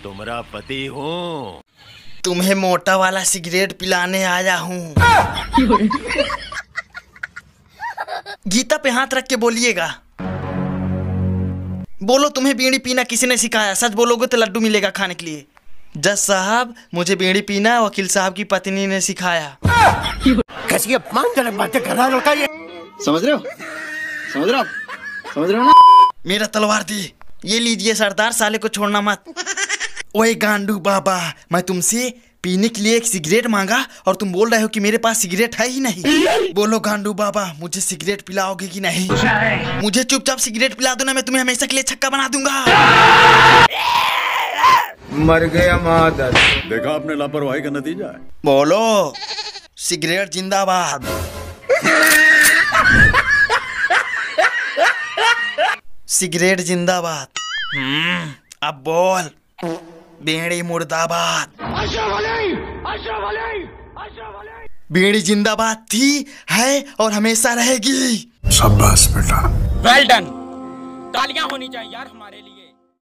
तुम्हारा पति हूँ। तुम्हें मोटा वाला सिगरेट पिलाने आया हूँ। गीता पे हाथ रख के बोलिएगा। बोलो, तुम्हें बीड़ी पीना किसी ने सिखाया? सच बोलोगे तो लड्डू मिलेगा खाने के लिए। जज साहब, मुझे बीड़ी पीना वकील साहब की पत्नी ने सिखाया। कैसी अपमानजनक बातें कर रहा है लड़का ये। समझ रहे हो? समझ रहे हो? समझ रहे हो ना? मेरा तलवार दी। ये लीजिए सरदार, साले को छोड़ना मत। ओए गांडू बाबा, मैं तुमसे पीने के लिए एक सिगरेट मांगा और तुम बोल रहे हो कि मेरे पास सिगरेट है ही नहीं। बोलो गांडू बाबा, मुझे सिगरेट पिलाओगे कि नहीं? मुझे चुपचाप सिगरेट पिला दो ना, मैं तुम्हें हमेशा के लिए छक्का बना दूंगा। मर गया मादर। देखा आपने लापरवाही का नतीजा है। बोलो, सिगरेट जिंदाबाद। सिगरेट जिंदाबाद। अब बोल, बीड़ी मुर्दाबाद। बीड़ी जिंदाबाद थी, है और हमेशा रहेगी। शाबाश बेटा। Well done. तालियां होनी चाहिए यार हमारे लिए।